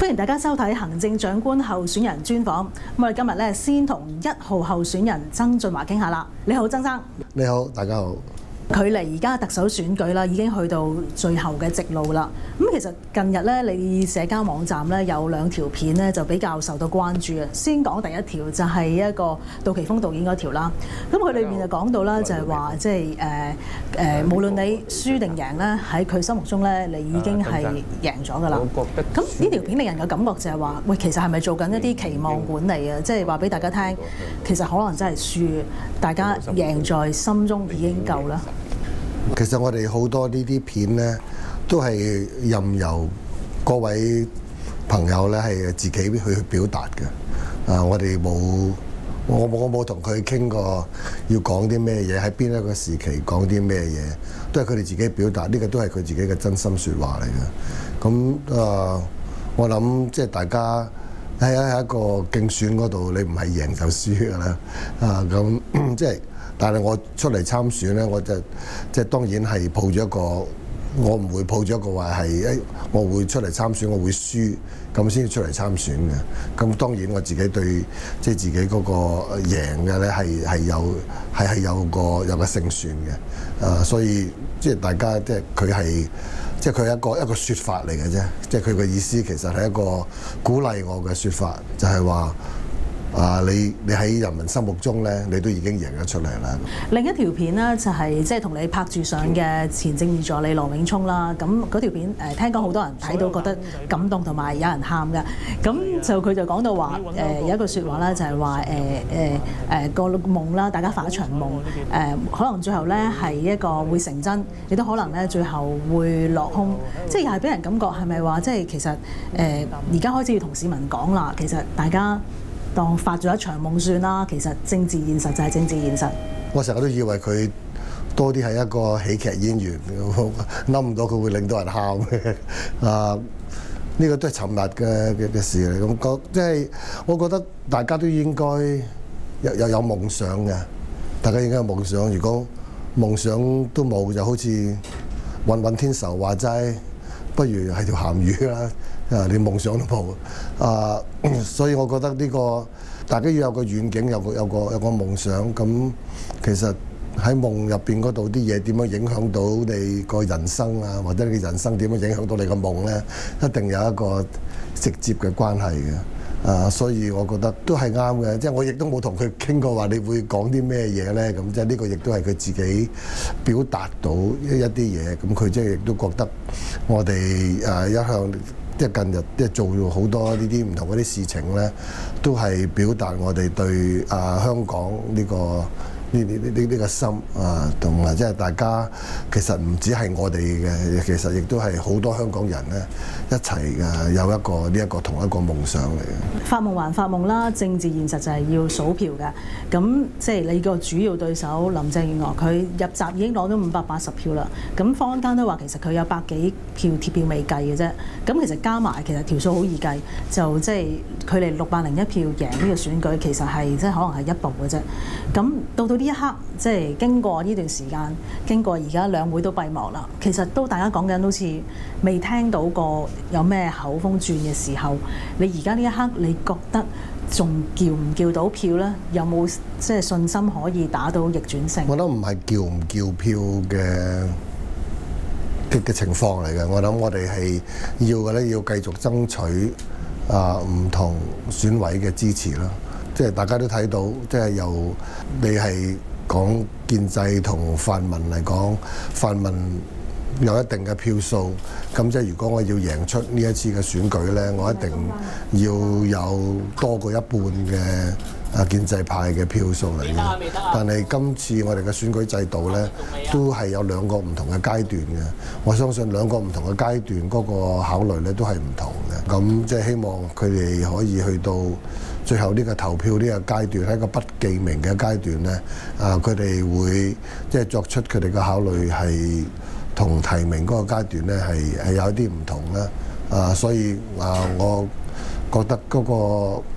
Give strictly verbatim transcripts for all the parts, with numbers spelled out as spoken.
歡迎大家收睇行政長官候選人專訪。咁我哋今日咧先同一號候選人曾俊華傾下啦。你好，曾生。 你好，大家好。 距離而家特首選舉啦，已經去到最後嘅直路啦。咁其實近日咧，你社交網站咧有兩條片咧就比較受到關注嘅。先講第一條就係一個杜琪峯導演嗰條啦。咁佢裏面就講到啦，就係話即係誒誒，無論你輸定贏咧，喺佢心目中咧，你已經係贏咗㗎啦。咁呢條片令人嘅感覺就係話，喂，其實係咪做緊一啲期望管理啊？即係話俾大家聽，其實可能真係輸，大家贏在心中已經夠啦。 其實我哋好多呢啲片呢，都係任由各位朋友呢係自己去去表達嘅。啊，我哋冇，我冇我冇同佢傾過要講啲咩嘢，喺邊一個時期講啲咩嘢，都係佢哋自己表達。呢個都係佢自己嘅真心説話嚟嘅。咁啊，我諗即係大家喺喺一個競選嗰度，你唔係贏就輸㗎啦。啊，咁即係。但係我出嚟參選咧，我就即係當然係抱住一個，我唔會抱住一個話係誒，我會出嚟參選，我會輸咁先至出嚟參選嘅。咁當然我自己對即係自己嗰個贏嘅咧係係有係係有個有個勝算嘅。誒，所以即係大家即係佢係即係佢係一個一個説法嚟嘅啫。即係佢嘅意思其實係一個鼓勵我嘅説法，就係話。啊！你你喺人民心目中咧，你都已經贏咗出嚟啦。 另一條片呢，就係即係同你拍住上嘅前政治助理羅永聰啦。咁嗰條片誒、呃，聽講好多人睇到覺得感動同埋有人喊嘅。咁就佢就講到話誒、呃、有一句説話啦，就係話誒誒誒個夢啦，大家發一場夢誒、呃，可能最後咧係一個會成真，亦都可能咧最後會落空。即係又係俾人感覺係咪話即係其實誒而家開始要同市民講啦，其實大家。當發咗一場夢算啦，其實政治現實就係政治現實。 我成日都以為佢多啲係一個喜劇演員，諗唔到佢會令到人喊嘅。啊，呢個都係尋日嘅嘅嘅事嚟。咁講即係我覺得大家都應該有有有夢想嘅，大家應該有夢想。如果夢想都冇，就好似揾揾天仇話齋，不如係條鹹魚啦。啊！你夢想都冇啊，所以我覺得呢個大家要有個遠景，有個有個有個夢想。咁其實喺夢入邊嗰度啲嘢點樣影響到你個人生啊，或者你嘅人生點樣影響到你個夢呢？一定有一個直接嘅關係嘅。啊，所以我覺得都係啱嘅。即係我亦都冇同佢傾過話你會講啲咩嘢呢？咁即係呢個亦都係佢自己表達到一啲嘢。咁佢即係亦都覺得我哋誒一向。即係近日即係做咗好多呢啲唔同嗰啲事情咧，都係表達我哋對啊香港呢個呢呢呢呢個心啊，同埋即係大家其實唔止係我哋嘅，其實亦都係好多香港人咧一齊嘅有一個呢一個同一個夢想嚟嘅。 發夢還發夢啦，政治現實就係要數票嘅。咁即係你個主要對手林鄭月娥，佢入閘已經攞到五百八十票啦。咁坊間都話其實佢有百幾票貼票未計嘅啫。咁其實加埋其實條數好易計，就即係距離六百零一票贏呢個選舉，其實係即係可能係一步嘅啫。咁到到呢一刻，即係經過呢段時間，經過而家兩會都閉幕啦，其實都大家講緊好似未聽到過有咩口風轉嘅時候，你而家呢一刻你覺得仲叫唔叫到票呢？有冇即係信心可以打到逆轉勝？ 我諗唔係叫唔叫票嘅嘅嘅情況嚟嘅。我諗我哋係要嘅咧，要繼續爭取啊唔同選委嘅支持啦。即係大家都睇到，即係由你係講建制同泛民嚟講，泛民有一定嘅票數，咁即係如果我要贏出呢一次嘅選舉呢，我一定要有多過一半嘅啊建制派嘅票數嚟嘅。但係今次我哋嘅選舉制度呢，都係有兩個唔同嘅階段嘅。我相信兩個唔同嘅階段嗰個考慮呢都係唔同嘅。咁即係希望佢哋可以去到最後呢個投票呢個階段，喺一個不記名嘅階段呢，啊佢哋會即係作出佢哋嘅考慮係同提名嗰個階段呢係係有一啲唔同啦。啊，所以啊，我覺得嗰個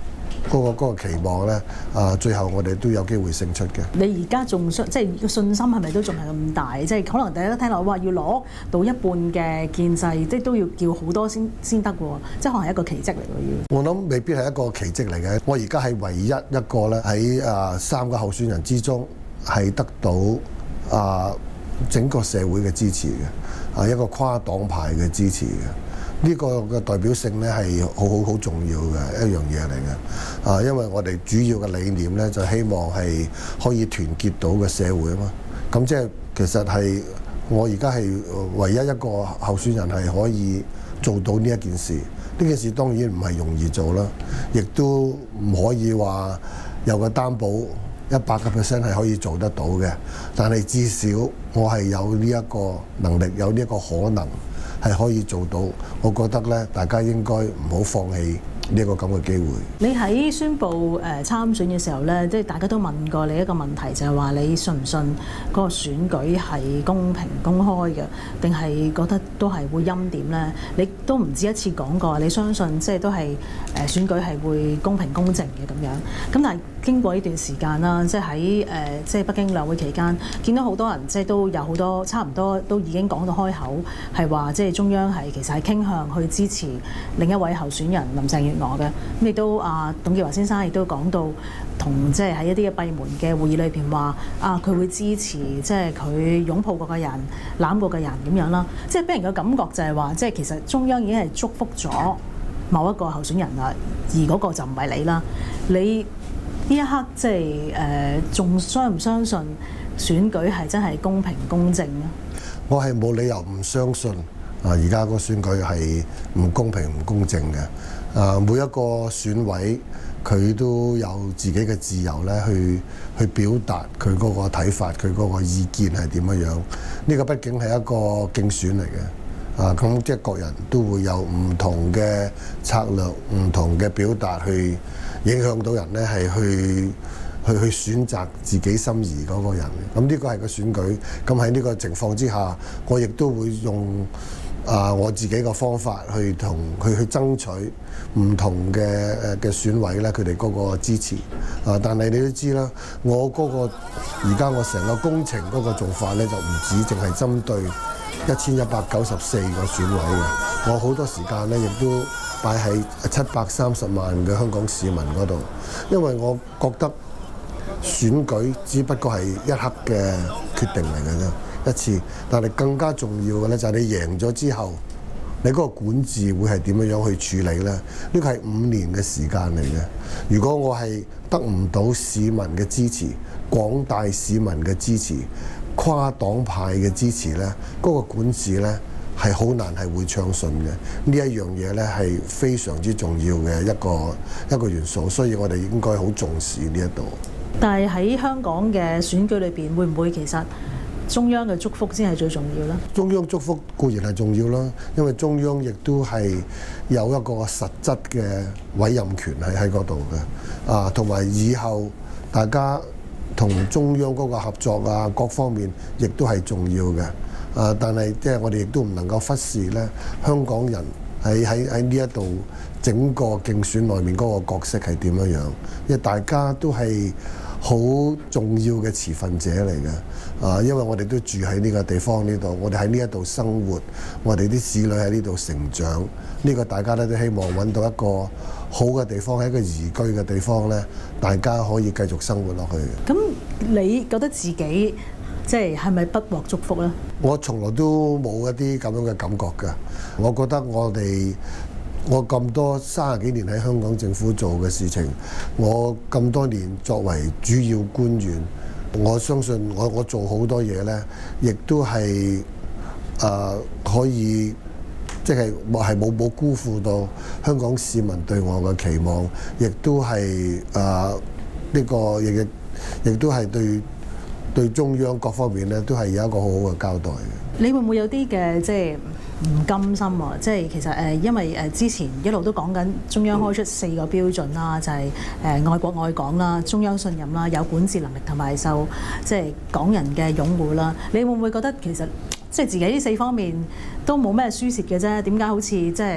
嗰個嗰個期望咧，啊，最後我哋都有機會勝出嘅。 你而家仲信即係個信心係咪都仲係咁大？即係可能大家都聽落話要攞到一半嘅建制，即係都要叫好多先先得喎，即係可能係一個奇蹟嚟喎要。 我諗未必係一個奇蹟嚟嘅。我而家係唯一一個咧喺啊三個候選人之中係得到啊整個社會嘅支持嘅，啊一個跨黨派嘅支持嘅。呢個嘅代表性咧係好好好重要嘅一樣嘢嚟嘅，啊，因為我哋主要嘅理念咧就希望係可以團結到嘅社會啊嘛。咁即係其實係我而家係唯一一個候選人係可以做到呢一件事。呢件事當然唔係容易做啦，亦都唔可以話有個擔保一百個 percent 係可以做得到嘅。但係至少我係有呢一個能力，有呢一個可能。係可以做到，我覺得咧，大家應該唔好放棄呢一個咁嘅機會。 你喺宣布誒參選嘅時候咧，即係大家都問過你一個問題，就係話你信唔信嗰個選舉係公平公開嘅，定係覺得都係會欽點咧？你都唔止一次講過，你相信即係都係誒選舉係會公平公正嘅咁樣。咁但係經過呢段時間啦，即係喺誒即係北京兩會期間，見到好多人即係都有好多差唔多都已經講到開口，係話即係中央係其實係傾向去支持另一位候選人林鄭月娥嘅。咁亦都啊，董建華先生亦都講到，同即係喺一啲嘅閉門嘅會議裏邊話啊，佢會支持即係佢擁抱過嘅人、攬過嘅人咁樣啦。即係俾人嘅感覺就係話，即係其實中央已經係祝福咗某一個候選人啦，而嗰個就唔係你啦。你呢一刻即係誒，仲、呃、相唔相信選舉係真係公平公正咧？ 我係冇理由唔相信啊！而家個選舉係唔公平唔公正嘅。啊，每一個選委佢都有自己嘅自由咧，去去表達佢嗰個睇法，佢嗰個意見係點樣樣。呢個畢竟係一個競選嚟嘅。啊，咁即係各人都會有唔同嘅策略、唔同嘅表達去。影響到人咧，係去去去選擇自己心儀嗰個人。咁呢個係個選舉。咁喺呢個情況之下，我亦都會用啊、呃、我自己嘅方法去同佢去爭取唔同嘅誒嘅選委咧，佢哋嗰個支持。啊，但係你都知啦，我嗰、嗰個而家我成個工程嗰個做法咧，就唔止淨係針對一千一百九十四個選委嘅。我好多時間咧，亦都擺喺七百三十萬嘅香港市民嗰度，因為我覺得選舉只不過係一刻嘅決定嚟嘅啫，一次。但係更加重要嘅咧，就係你贏咗之後，你嗰個管治會係點樣樣去處理咧？呢個係五年嘅時間嚟嘅。如果我係得唔到市民嘅支持，廣大市民嘅支持，跨黨派嘅支持咧，嗰個管治咧，係好難係會暢順嘅。呢一樣嘢咧係非常之重要嘅一個一個元素，所以我哋應該好重視呢一度。 但係喺香港嘅選舉裏邊，會唔會其實中央嘅祝福先係最重要咧？ 中央祝福固然係重要啦，因為中央亦都係有一個實質嘅委任權喺喺嗰度嘅。啊，同埋以後大家同中央嗰個合作啊，各方面亦都係重要嘅。啊！但係即係我哋亦都唔能夠忽視咧，香港人喺喺喺呢一度整個競選內面嗰個角色係點樣樣？因為大家都係好重要嘅持份者嚟嘅。啊，因為我哋都住喺呢個地方呢度，我哋喺呢一度生活，我哋啲子女喺呢度成長。呢個大家咧都希望揾到一個好嘅地方，喺一個宜居嘅地方咧，大家可以繼續生活落去。 咁你覺得自己即係係咪不獲祝福咧？ 我從來都冇一啲咁樣嘅感覺㗎。我覺得我哋我咁多三十幾年喺香港政府做嘅事情，我咁多年作為主要官員，我相信我我做好多嘢咧，亦都係誒、呃、可以即係係冇冇辜負到香港市民對我嘅期望，亦都係誒呢個亦亦亦都係對。對中央各方面咧，都係有一個好好嘅交代嘅。 你會唔會有啲嘅即係唔甘心啊？即係其實誒，因為誒之前一路都講緊中央開出四個標準啦，就係誒愛國愛港啦、中央信任啦、有管治能力同埋受即係港人嘅擁護啦。你會唔會覺得其實即係自己呢四方面都冇咩輸蝕嘅啫？點解好似即係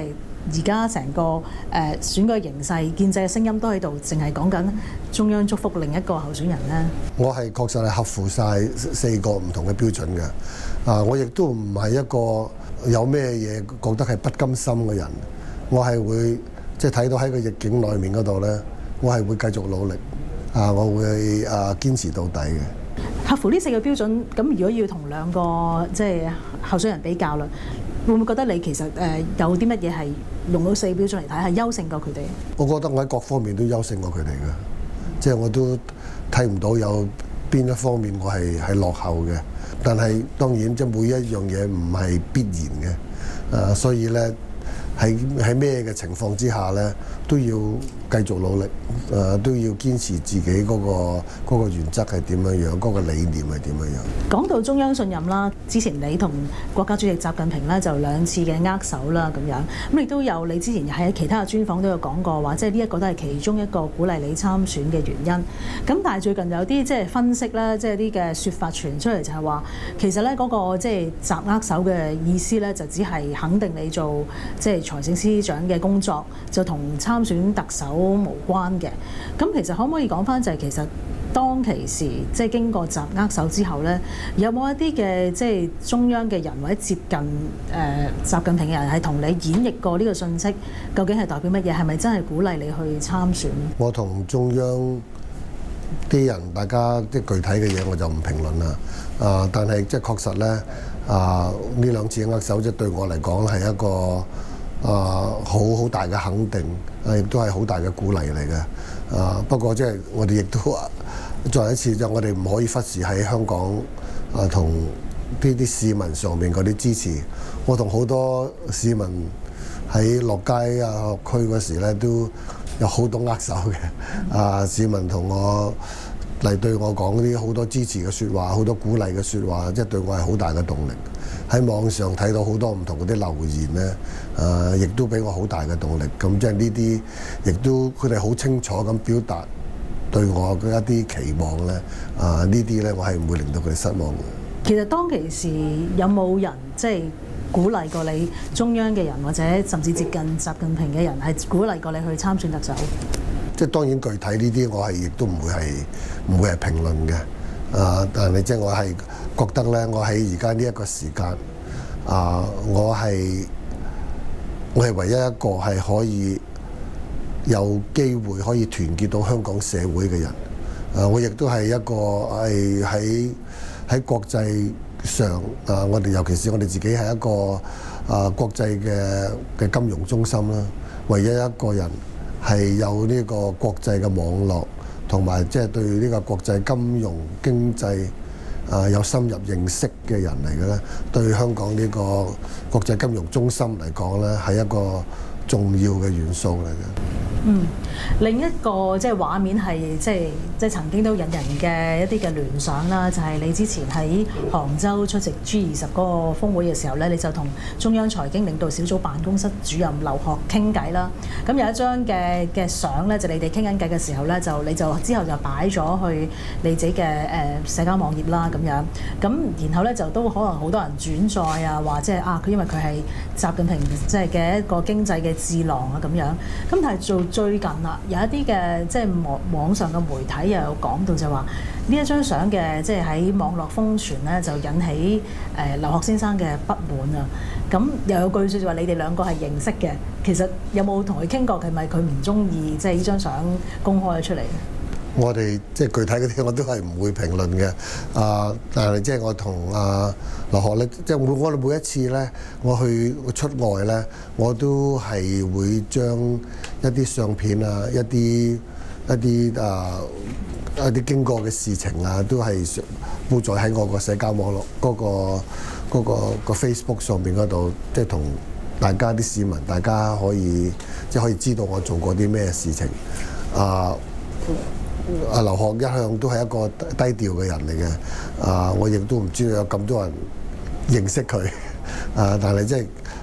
而家成個誒、呃、選舉形勢，建制嘅聲音都喺度，淨係講緊中央祝福另一個候選人咧。 我係確實係合乎晒四個唔同嘅標準嘅。啊，我亦都唔係一個有咩嘢覺得係不甘心嘅人。我係會即係睇到喺個逆境內面嗰度咧，我係會繼續努力。啊，我會啊堅持到底嘅。 合乎呢四個標準，咁如果要同兩個即係候選人比較啦，會唔會覺得你其實誒、呃、有啲乜嘢係用到四個標準嚟睇係優勝過佢哋？ 我覺得我喺各方面都優勝過佢哋嘅，即係我都睇唔到有邊一方面我係係落後嘅。但係當然即係每一樣嘢唔係必然嘅，誒、啊、所以咧喺喺咩嘅情況之下咧都要繼續努力，誒、啊、都要堅持自己嗰、嗰個嗰個原則係點樣樣，嗰、嗰個理念係點樣樣。 講到中央信任啦，之前你同國家主席習近平咧就兩次嘅握手啦咁樣，咁亦都有你之前喺其他嘅專訪都有講過話，即係呢一個都係其中一個鼓勵你參選嘅原因。咁但係最近有啲即係分析咧，即係啲嘅説法傳出嚟就係話，其實咧嗰個即係習握手嘅意思咧，就只係肯定你做即係財政司長嘅工作，就同參選特首無關嘅。咁其實可唔可以講返就係其實當其時即係經過習握手之後咧，有冇一啲嘅即係中央嘅人或者接近誒、呃、習近平嘅人係同你演繹過呢個訊息？究竟係代表乜嘢？係咪真係鼓勵你去參選？ 我同中央啲人大家即係具體嘅嘢我就唔評論啦。啊，但係即係確實咧，啊呢兩次握手即係對我嚟講係一個啊好好大嘅肯定，啊亦都係好大嘅鼓勵嚟嘅。啊不過即係我哋亦都再一次就我哋唔可以忽視喺香港啊同呢啲市民上面嗰啲支持。我同好多市民喺落街啊學區嗰時咧都有好多握手嘅。啊市民同我嚟對我講啲好多支持嘅説話，好多鼓勵嘅説話，即係對我係好大嘅動力。喺網上睇到好多唔同嗰啲留言咧，誒亦都俾我好大嘅動力。咁即係呢啲，亦都佢哋好清楚咁表達對我嘅一啲期望咧。啊呢啲咧，我係唔會令到佢哋失望嘅。 其實當其時有冇人即係鼓勵過你中央嘅人，或者甚至接近習近平嘅人，係鼓勵過你去參選特首？ 即係當然具體呢啲我係亦都唔會係唔會係評論嘅。啊，但係即係我係覺得咧，我喺而家呢一個時間，啊，我係我係唯一一個係可以有機會可以團結到香港社會嘅人。啊，我亦都係一個係喺喺國際上啊，我哋尤其是我哋自己係一個啊國際嘅嘅金融中心啦，唯一一個人係有呢個國際嘅網絡，同埋即係對呢個國際金融經濟啊有深入認識嘅人嚟嘅咧，對香港呢個國際金融中心嚟講咧，係一個重要嘅元素嚟嘅。 嗯，另一個即係畫面係即係即係曾經都引人嘅一啲嘅聯想啦，就係、是、你之前喺杭州出席 G 二十嗰個峰會嘅時候咧，你就同中央財經領導小組辦公室主任劉鶴傾偈啦。咁有一張嘅嘅相咧，就你哋傾緊偈嘅時候咧，就你就之後就擺咗去你自己嘅誒社交網頁啦咁樣。咁然後咧就都可能好多人轉載啊，話即係啊佢因為佢係習近平即係嘅一個經濟嘅智囊啊咁樣。咁但係做最近啦，有一啲嘅即係網網上嘅媒體又有講到就話呢一張相嘅即係喺網絡瘋傳咧，就引起誒劉鶴先生嘅不滿啊。咁又有句説話，你哋兩個係認識嘅，其實有冇同佢傾過？係咪佢唔中意即係呢張相公開咗出嚟？ 我哋即係具體嗰啲我都係唔會評論嘅。啊，但係即係我同啊劉鶴咧，即係每我哋每一次咧，我去出外咧，我都係會將一啲相片啊、一啲一啲啊一啲經過嘅事情啊，都係鋪載喺我個社交網絡嗰個嗰個個 Facebook 上邊嗰度，即係同大家啲市民，大家可以即係可以知道我做過啲咩事情啊。阿劉鶴一向都係一個低調嘅人嚟嘅，啊，我亦都唔知道有咁多人認識佢，啊，但係即係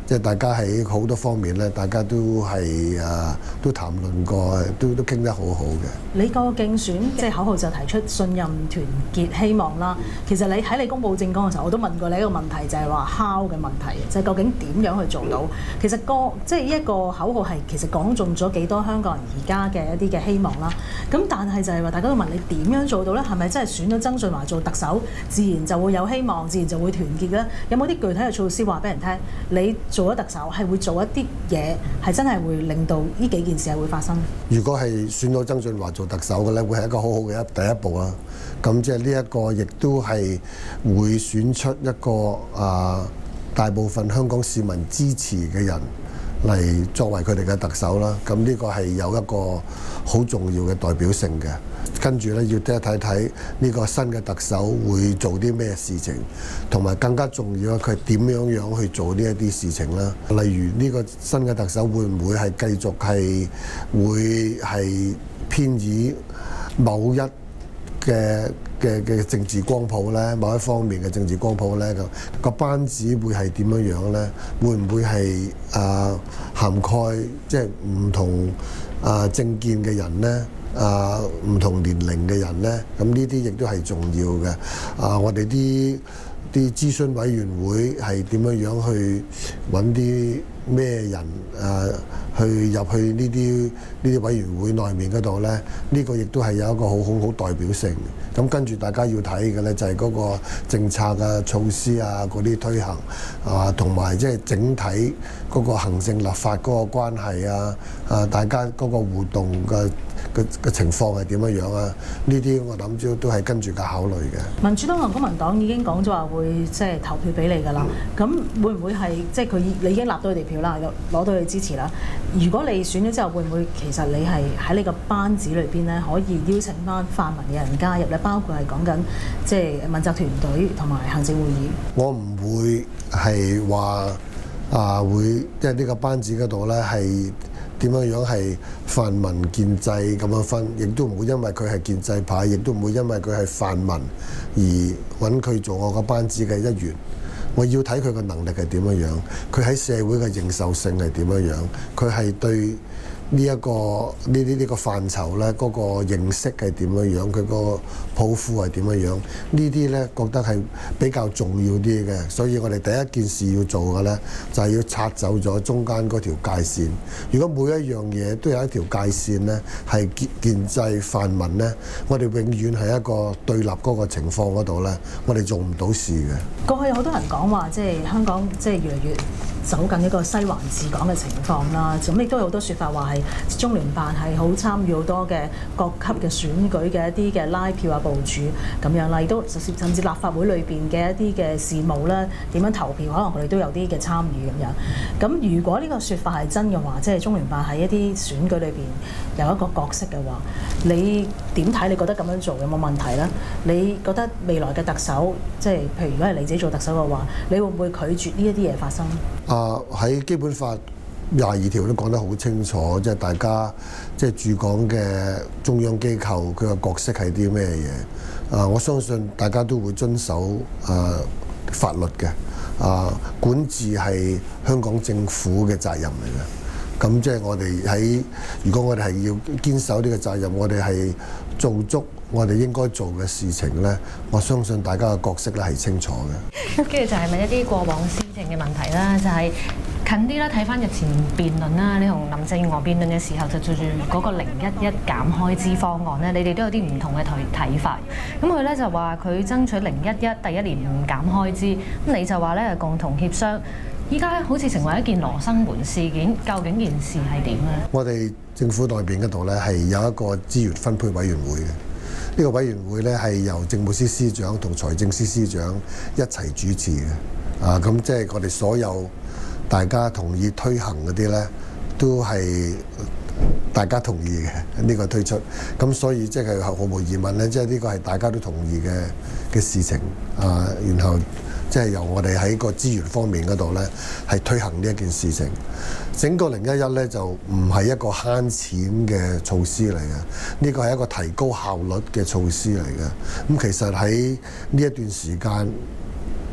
即係大家喺好多方面咧，大家都係啊都談論過，都都傾得好好嘅。 你個競選即係口號就提出信任、團結、希望啦。其實你喺你公佈政綱嘅時候，我都問過你一個問題，就係話 how 嘅問題，就係究竟點樣去做到？其實個即係一個口號係其實講中咗幾多香港人而家嘅一啲嘅希望啦。咁但係就係話大家都問你點樣做到咧？係咪真係選咗曾俊華做特首，自然就會有希望，自然就會團結咧？有冇啲具體嘅措施話俾人聽？你做咗特首係會做一啲嘢，係真係會令到呢幾件事係會發生。 如果係選咗曾俊華做特首嘅咧，會係一個好好嘅一第一步啦。咁即係呢一個亦都係會選出一個啊大部分香港市民支持嘅人嚟作為佢哋嘅特首啦。咁呢個係有一個好重要嘅代表性嘅。跟住咧要睇一睇睇呢個新嘅特首會做啲咩事情，同埋更加重要佢點樣樣去做呢一啲事情啦。例如呢個新嘅特首會唔會係繼續係會係偏倚某一嘅嘅嘅政治光譜咧，某一方面嘅政治光譜咧，咁個班子會係點樣樣咧？會唔會係啊涵蓋即係唔同啊政見嘅人咧？啊，唔同年齡嘅人呢，咁呢啲亦都係重要嘅。啊，我哋啲啲諮詢委員會係點樣樣去揾啲咩人啊，去入去呢啲呢啲委員會內面嗰度呢？呢個亦都係有一個好好好代表性。咁跟住大家要睇嘅呢，就係嗰個政策啊、措施啊嗰啲推行啊，同埋即係整體嗰個行政立法嗰個關係啊，啊大家嗰個互動嘅嘅嘅情況係點樣樣啊？呢啲我諗都都係跟住嘅考慮嘅。 民主黨同公民黨已經講咗話會即係投票俾你㗎啦。咁、嗯、會唔會係即係佢你已經納到佢哋票啦，攞到佢支持啦？如果你選咗之後，會唔會其實你係喺你個班子裏邊咧，可以邀請翻泛民嘅人加入咧？包括係講緊即係問責團隊同埋行政會議。 我唔會係話啊會即係呢個班子嗰度咧係點樣樣係泛民建制咁樣分，亦都唔會因為佢係建制派，亦都唔會因為佢係泛民而揾佢做我個班子嘅一員。我要睇佢個能力係點樣樣，佢喺社會嘅認受性係點樣樣，佢係對呢一個呢啲呢個範疇咧，嗰個認識係點樣樣，佢個抱負係點樣樣，呢啲咧覺得係比較重要啲嘅。所以我哋第一件事要做嘅咧，就係要拆走咗中間嗰條界線。如果每一樣嘢都有一條界線咧，係建建制泛民咧，我哋永遠係一個對立嗰個情況嗰度咧，我哋做唔到事嘅。 過去有好多人講話，即係香港即係越嚟越走緊一個西環治港嘅情況啦。咁亦都有好多説法話係中聯辦係好參與好多嘅各級嘅選舉嘅一啲嘅拉票啊、部署咁樣啦，亦都甚至立法會裏邊嘅一啲嘅事務咧，點樣投票，可能佢哋都有啲嘅參與咁樣。咁如果呢個説法係真嘅話，即係中聯辦喺一啲選舉裏邊有一個角色嘅話，你點睇？你覺得咁樣做有冇問題咧？你覺得未來嘅特首，即係譬如如果係你自己做特首嘅話，你會唔會拒絕呢一啲嘢發生？ 啊，喺基本法廿二條都講得好清楚，即係大家即係駐港嘅中央機構佢個角色係啲咩嘢？啊，我相信大家都會遵守啊法律嘅。啊，管治係香港政府嘅責任嚟嘅。咁即係我哋喺，如果我哋係要堅守呢個責任，我哋係做足我哋應該做嘅事情咧，我相信大家嘅角色咧係清楚嘅。 跟住就係問一啲過往施政嘅問題啦，就係、是、近啲啦，睇翻日前辯論啦，你同林鄭月娥辯論嘅時候就做住嗰個零一一減開支方案咧，你哋都有啲唔同嘅睇法。咁佢咧就話佢爭取零一一第一年唔減開支，咁你就話咧共同協商。依家好似成為一件羅生門事件，究竟件事係點咧？ 我哋政府內邊嗰度咧係有一個資源分配委員會嘅，呢、這個委員會咧係由政務司司長同財政司司長一齊主持嘅。啊，咁即係我哋所有大家同意推行嗰啲咧，都係大家同意嘅呢、這個推出。咁所以即係毫無疑問咧，即係呢個係大家都同意嘅嘅事情。啊，然後。即係由我哋喺個資源方面嗰度咧，係推行呢一件事情。整個零一一咧就唔係一個慳錢嘅措施嚟嘅，呢個係一個提高效率嘅措施嚟嘅。咁其實喺呢一段時間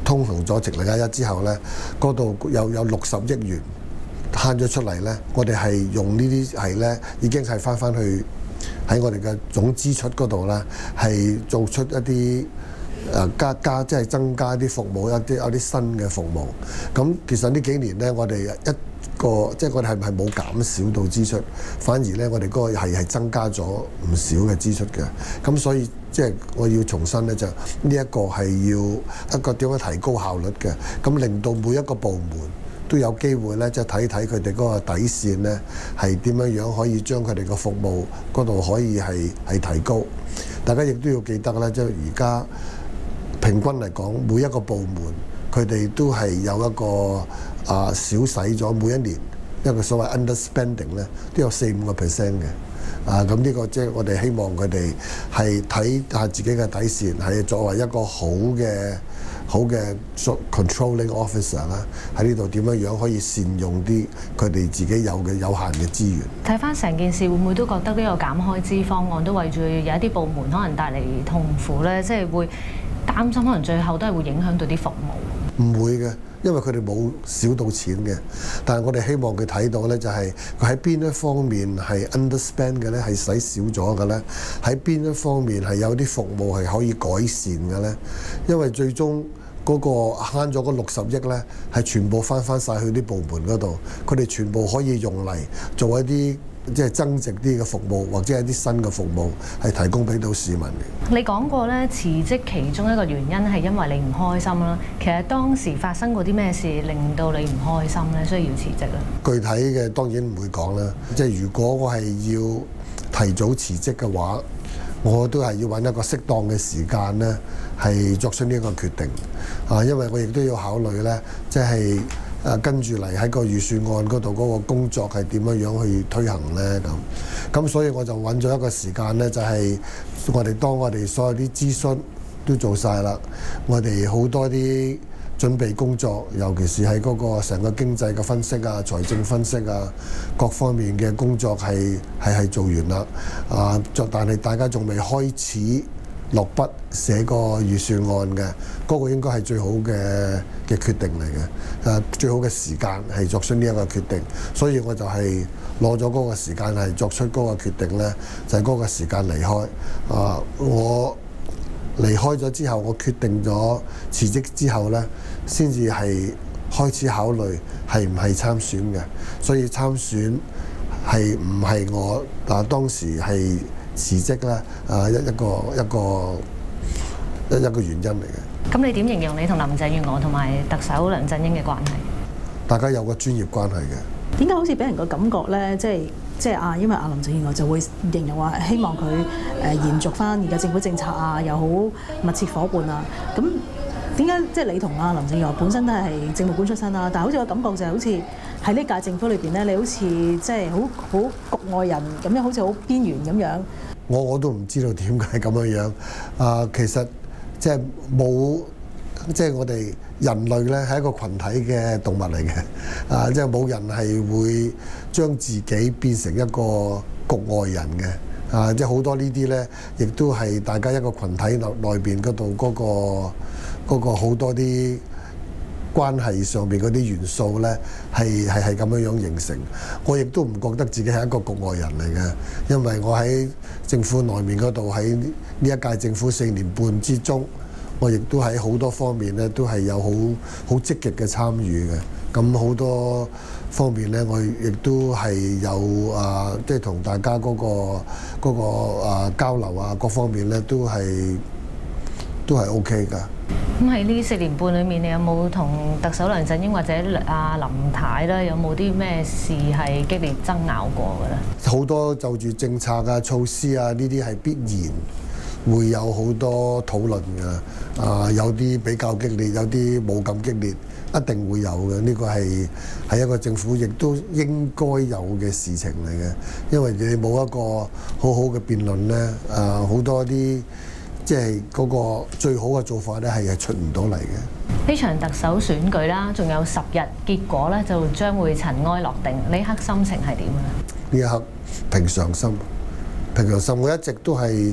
通行咗直零一一之後咧，嗰度有有六十億元慳咗出嚟咧，我哋係用呢啲係咧，已經係翻翻去喺我哋嘅總支出嗰度啦，係做出一啲誒加加即係增加啲服務，一啲有啲新嘅服務。咁其實呢幾年咧，我哋一個即係我哋係唔係冇減少到支出，反而咧我哋嗰個係係增加咗唔少嘅支出嘅。咁所以即係我要重申咧，就呢一個係要一個點樣提高效率嘅，咁令到每一個部門都有機會咧，即係睇睇佢哋嗰個底線咧係點樣樣可以將佢哋嘅服務嗰度可以係係提高。大家亦都要記得咧，即係而家平均嚟講，每一個部門佢哋都係有一個啊少使咗每一年一個所謂 underspending 咧，都有四五個 percent 嘅。啊，咁呢個即係我哋希望佢哋係睇下自己嘅底線，係作為一個好嘅好嘅 controlling officer 啦，喺呢度點樣樣可以善用啲佢哋自己有嘅有限嘅資源。 睇翻成件事，會唔會都覺得呢個減開支方案都為住有一啲部門可能帶嚟痛苦咧？即係會擔心可能最後都係會影響到啲服務。 唔會嘅。因為佢哋冇少到錢嘅，但係我哋希望佢睇到咧，就係佢喺邊一方面係 underspend 嘅咧，係使少咗嘅咧；喺邊一方面係有啲服務係可以改善嘅咧。因為最終嗰個慳咗嗰六十億咧，係全部翻翻晒去啲部門嗰度，佢哋全部可以用嚟做一啲即係增值啲嘅服務，或者係啲新嘅服務係提供俾到市民嘅。 你講過咧，辭職其中一個原因係因為你唔開心啦。其實當時發生過啲咩事令到你唔開心咧，需要辭職咧？ 具體嘅當然唔會講啦。即係如果我係要提早辭職嘅話，我都係要揾一個適當嘅時間咧，係作出呢一個決定。啊，因為我亦都要考慮咧，即係。誒跟住嚟喺個預算案嗰度嗰個工作係點樣樣去推行呢？咁咁所以我就揾咗一個時間呢，就係我哋當我哋所有啲諮詢都做晒啦，我哋好多啲準備工作，尤其是喺嗰個成個經濟嘅分析啊、財政分析啊各方面嘅工作係係係做完啦。啊，但係大家仲未開始落筆寫個預算案嘅，嗰、那個應該係最好嘅嘅決定嚟嘅。誒，最好嘅時間係作出呢一個決定，所以我就係攞咗嗰個時間係作出嗰個決定呢，就係、是、嗰個時間離開。啊，我離開咗之後，我決定咗辭職之後呢，先至係開始考慮係唔係參選嘅。所以參選係唔係我嗱當時係辭職啦，啊一一個一個一一個原因嚟嘅。 咁你點形容你同林鄭月娥同埋特首梁振英嘅關係？ 大家有個專業關係嘅。 點解好似俾人個感覺咧？即係即係啊，因為阿林鄭月娥就會形容話希望佢誒延續翻而家政府政策啊，又好密切夥伴啊。咁點解即係你同阿林鄭月娥本身都係政務官出身啊？但係好似個感覺就係好似喺呢屆政府裏邊咧，你好似即係好好局外人咁樣，好似好邊緣咁樣。 我我都唔知道點解咁樣樣啊！其實即係冇，即係我哋人類咧係一個群體嘅動物嚟嘅啊！即係冇人係會將自己變成一個局外人嘅啊！即係好多呢啲咧，亦都係大家一個群體內內邊嗰度嗰個嗰個好多啲關係上邊嗰啲元素咧，係係係咁樣樣形成。我亦都唔覺得自己係一個局外人嚟嘅，因為我喺政府內面嗰度，喺呢一屆政府四年半之中，我亦都喺好多方面咧都係有好好積極嘅參與嘅。咁好多方面咧，我亦都係有啊，即係同大家嗰個嗰個啊交流啊，各方面咧都係都係 OK 㗎。 咁喺呢四年半裏面，你有冇同特首梁振英或者阿林太咧，有冇啲咩事係激烈爭拗過嘅咧？ 好多就住政策啊、措施啊，呢啲係必然會有好多討論嘅。啊，有啲比較激烈，有啲冇咁激烈，一定會有嘅。呢個係係一個政府亦都應該有嘅事情嚟嘅。因為你冇一個好好嘅辯論咧，啊，好多啲。即係嗰個最好嘅做法咧，係係出唔到嚟嘅。 呢場特首選舉啦，仲有十日，結果咧就將會塵埃落定。呢刻心情係點啊？ 呢一刻平常心，平常心。我一直都係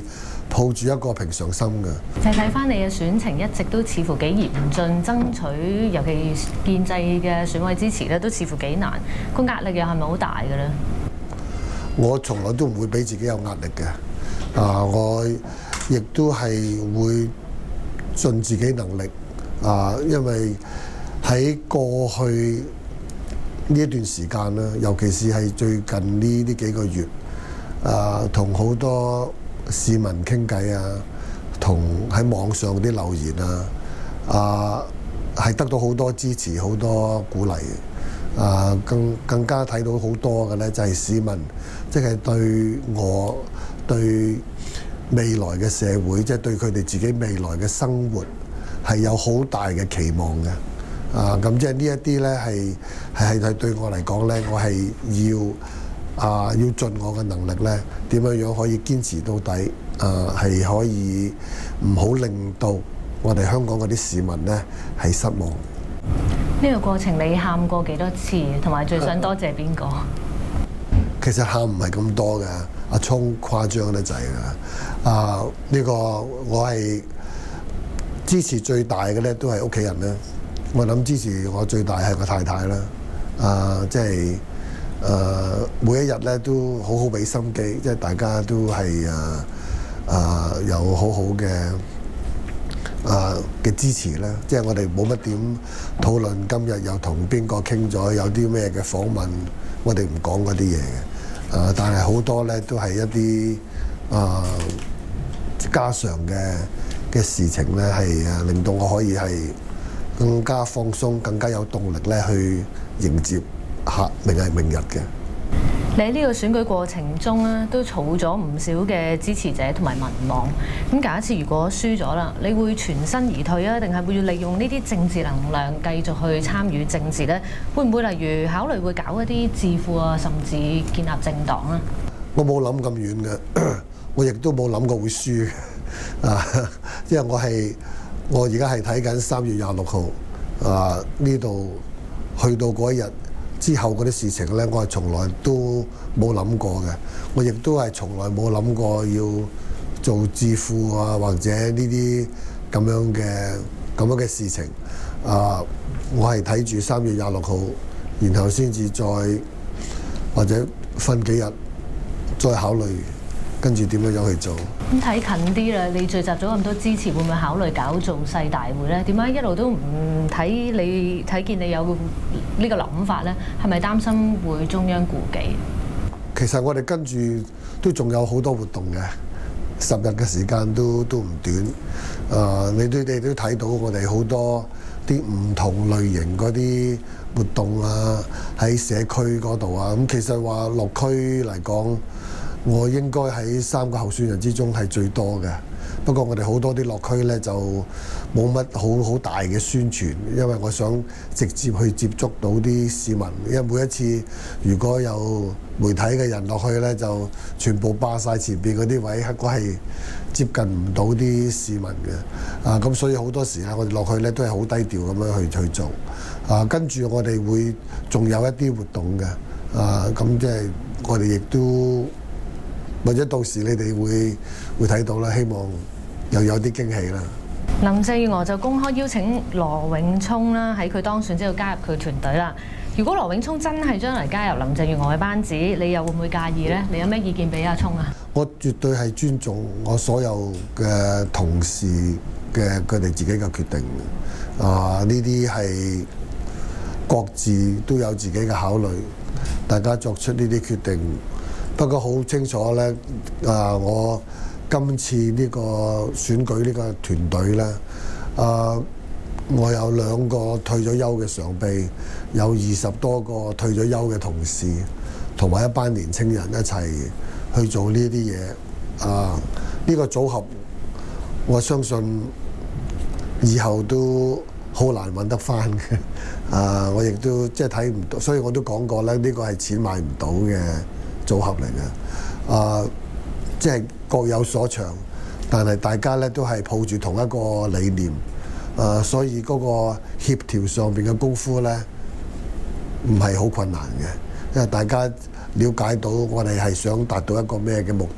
抱住一個平常心嘅。 就係睇翻你嘅選情一直都似乎幾嚴峻，爭取尤其建制嘅選委支持咧，都似乎幾難。個壓力又係咪好大嘅咧？ 我從來都唔會俾自己有壓力嘅。啊，我亦都係會盡自己能力。啊，因為喺過去呢一段時間啦，尤其是係最近呢呢幾個月，啊，同好多市民傾偈啊，同喺網上啲留言啊，啊，係得到好多支持，好多鼓勵。啊，更更加睇到好多嘅咧，就係市民即係對我對未來嘅社會，即係對佢哋自己未來嘅生活係有好大嘅期望嘅。啊，咁即係呢一啲咧係係係對我嚟講咧，我係要啊要盡我嘅能力咧，點樣樣可以堅持到底，啊係可以唔好令到我哋香港嗰啲市民咧係失望。 呢個過程你喊過幾多次，同埋最想多謝邊個？ 其實喊唔係咁多嘅，阿聰誇張得滯㗎。啊，呢個我係支持最大嘅咧，都係屋企人啦。我諗支持我最大係個太太啦。啊，即係誒每一日咧都好好俾心機，即係大家都係啊啊有好好嘅啊嘅支持啦。即係我哋冇乜點討論今日又同邊個傾咗，有啲咩嘅訪問，我哋唔講嗰啲嘢嘅。啊，但係好多咧都係一啲啊家常嘅嘅事情咧，係啊令到我可以係更加放鬆，更加有動力咧去迎接下明日明日嘅。 你喺呢個選舉過程中咧，都儲咗唔少嘅支持者同埋民望。咁假設如果輸咗啦，你會全身而退啊，定係會要利用呢啲政治能量繼續去參與政治呢？會唔會例如考慮會搞一啲智庫啊，甚至建立政黨啊？ 我冇諗咁遠嘅，我亦都冇諗過會輸嘅。啊，因為我係我而家係睇緊三月廿六號啊呢度去到嗰一日之後嗰啲事情咧，我係從來都冇諗過嘅。我亦都係從來冇諗過要做智庫啊，或者呢啲咁樣嘅咁樣嘅事情。啊，我係睇住三月廿六號，然後先至再或者分幾日再考慮，跟住點樣樣去做。 咁睇近啲啦，你聚集咗咁多支持，會唔會考慮搞造勢大會呢？點解一路都唔睇你睇見你有呢個諗法呢？係咪擔心會中央顧忌？ 其實我哋跟住都仲有好多活動嘅，十日嘅時間都都唔短。誒、呃，你哋你都睇到我哋好多啲唔同類型嗰啲活動啊，喺社區嗰度啊。咁其實話落區嚟講，我應該喺三個候選人之中係最多嘅。不過我哋好多啲落區呢，就冇乜好好大嘅宣傳，因為我想直接去接觸到啲市民。因為每一次如果有媒體嘅人落去呢，就全部霸晒前邊嗰啲位，我係接近唔到啲市民嘅。啊，咁所以好多時啊，我哋落去呢都係好低調咁樣去去做。啊，跟住我哋會仲有一啲活動嘅。啊，咁即係我哋亦都。或者到時你哋會會睇到啦，希望又有啲驚喜啦。 林鄭月娥就公開邀請羅永聰啦，喺佢當選之後加入佢團隊啦。如果羅永聰真係將來加入林鄭月娥嘅班子，你又會唔會介意呢？你有咩意見俾阿聰啊？ 我絕對係尊重我所有嘅同事嘅佢哋自己嘅決定。啊，呢啲係各自都有自己嘅考慮，大家作出呢啲決定。不過好清楚咧，啊！我今次呢個選舉呢個團隊咧，啊！我有兩個退咗休嘅常秘，有二十多個退咗休嘅同事，同埋一班年青人一齊去做呢啲嘢。啊！呢個組合，我相信以後都好難揾得翻嘅。啊！我亦都即係睇唔到，所以我都講過咧，呢個係錢買唔到嘅組合嚟嘅。啊，即係各有所長，但係大家咧都係抱住同一個理念，啊，所以嗰個協調上邊嘅功夫咧唔係好困難嘅，因為大家了解到我哋係想達到一個咩嘅目的，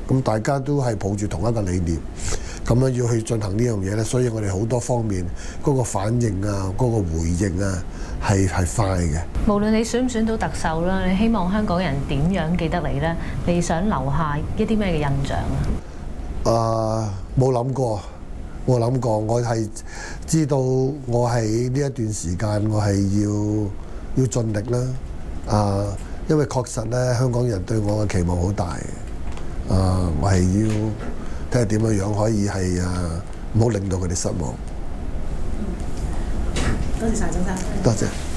咁大家都係抱住同一個理念，咁樣要去進行呢樣嘢咧，所以我哋好多方面嗰個反應啊，嗰個回應啊，係係快嘅。 無論你選唔選到特首啦，你希望香港人點樣記得你呢？你想留下一啲咩嘅印象啊？ 啊，冇諗過，冇諗過，我係知道我喺呢一段時間，我係要要盡力啦。啊，因為確實咧，香港人對我嘅期望好大。啊，我係要睇下點樣樣可以係啊，唔好令到佢哋失望。 多謝晒，曾生。 多謝。